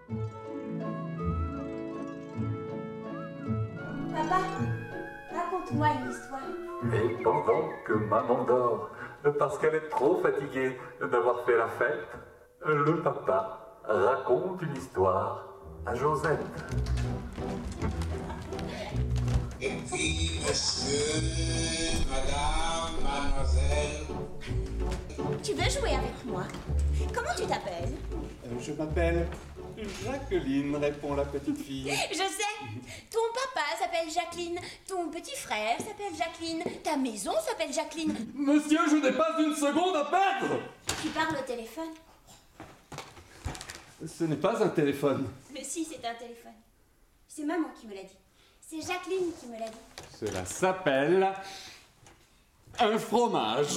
Papa, raconte-moi une histoire. Et pendant que maman dort, parce qu'elle est trop fatiguée d'avoir fait la fête, le papa raconte une histoire à Josette. Et puis, monsieur, madame, mademoiselle... Tu veux jouer avec moi? Comment tu t'appelles? Je m'appelle Jacqueline, répond la petite fille. Je sais. Ton papa s'appelle Jacqueline. Ton petit frère s'appelle Jacqueline. Ta maison s'appelle Jacqueline. Monsieur, je n'ai pas une seconde à perdre! Tu parles au téléphone? Ce n'est pas un téléphone. Mais si, c'est un téléphone. C'est maman qui me l'a dit. C'est Jacqueline qui me l'a dit. Cela s'appelle un fromage.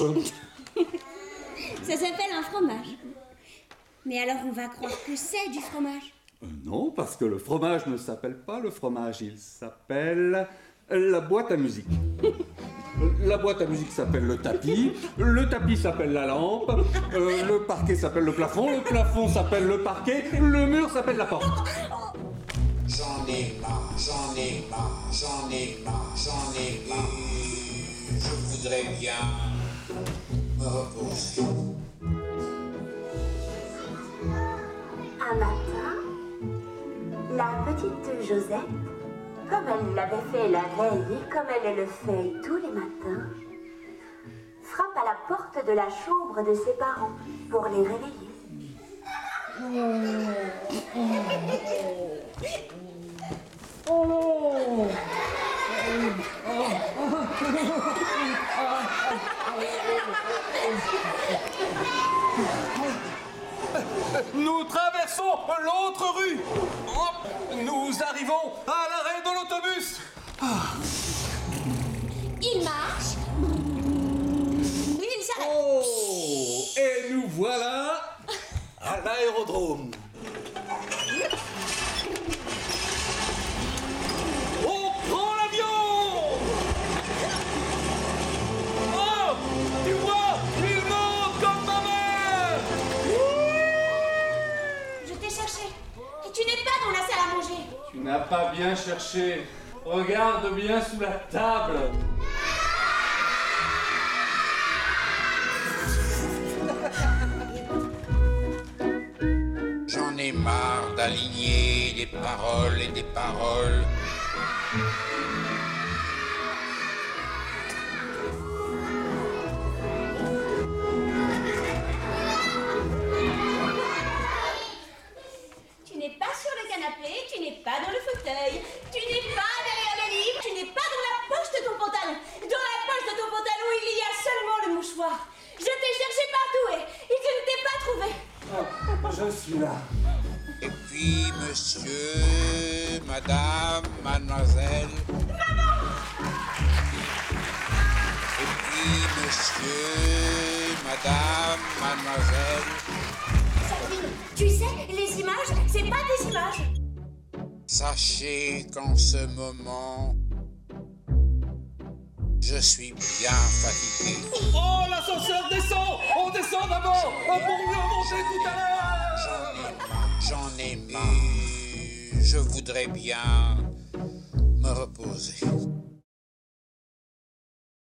Ça s'appelle un fromage. Mais alors on va croire que c'est du fromage. Non, parce que le fromage ne s'appelle pas le fromage, il s'appelle la boîte à musique. La boîte à musique s'appelle le tapis s'appelle la lampe, le parquet s'appelle le plafond s'appelle le parquet, le mur s'appelle la porte. J'en ai marre, j'en ai marre, j'en ai marre, j'en ai marre. Je voudrais bien me reposer. Un matin, la petite Josette, comme elle l'avait fait la veille et comme elle le fait tous les matins, frappe à la porte de la chambre de ses parents pour les réveiller. Nous traversons l'autre rue. Nous arrivons à l'arrêt de l'autobus. Il marche. Il s'arrête. Oh, et nous voilà à l'aérodrome. On prend l'avion. Oh, tu vois, il monte comme ma mère. Je t'ai cherché. Et tu n'es pas dans la salle à manger. Tu n'as pas bien cherché. Regarde bien sous la table. J'en ai marre d'aligner des paroles et des paroles. Tu n'es pas sur le canapé, tu n'es pas dans le fauteuil, tu n'es pas derrière le livre, tu n'es pas dans la poche de ton pantalon. Dans la poche de ton pantalon, il y a seulement le mouchoir. Je t'ai cherché partout et je ne t'ai pas trouvé. Je suis là. Et puis, monsieur, madame, mademoiselle. Maman! Et puis, monsieur, madame, mademoiselle. Sabine, tu sais, les images, c'est pas des images. Sachez qu'en ce moment, je suis bien fatigué. Oh, l'ascenseur descend. On descend d'abord pour mieux monter tout à l'heure. J'en ai marre. Je voudrais bien me reposer.